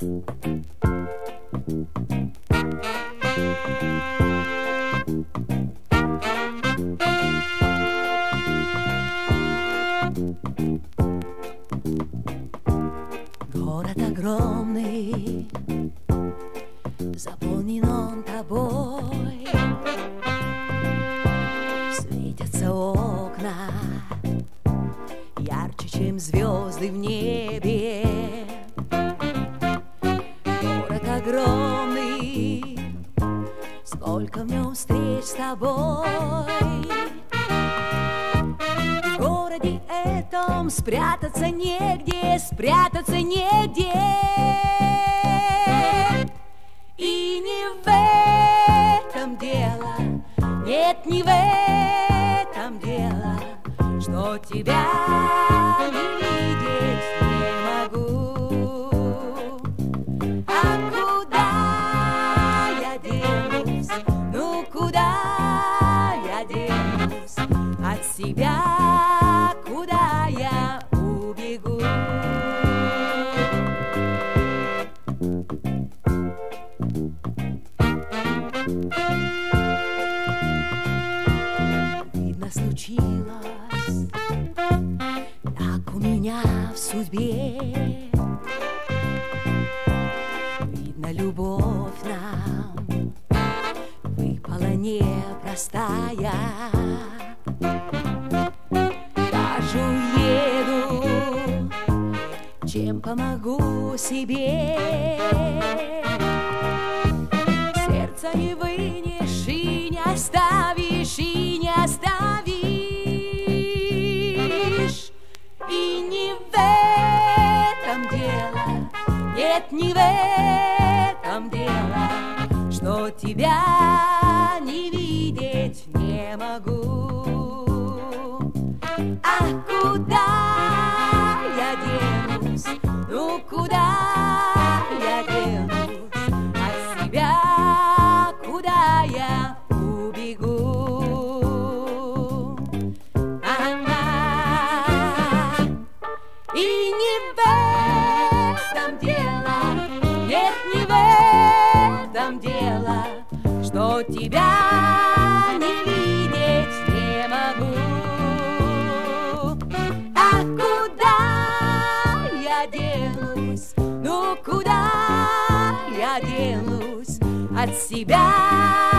Город огромный, заполнен он тобой. Светятся окна ярче, чем звезды в небе. Город огромный, сколько в нем встреч с тобой. В городе этом спрятаться негде, спрятаться негде. И не в этом дело, нет, не в этом дело, что тебя не видеть не могу. А куда я денусь, ну куда я денусь от себя, куда я убегу? Видно, случилось так у меня в судьбе. Видно, любовь нам выпала непростая. Даже уеду, чем помогу себе. Сердце не вынешь и не оставишь, и не оставишь. И не в этом дело, нет, не в этом дело, что тебя не видеть не могу. А куда я денусь, ну куда я денусь от себя, куда я убегу? И не в этом дело, нет, не в этом дело, что тебя не видеть не могу. А куда я денусь, ну куда я денусь от себя?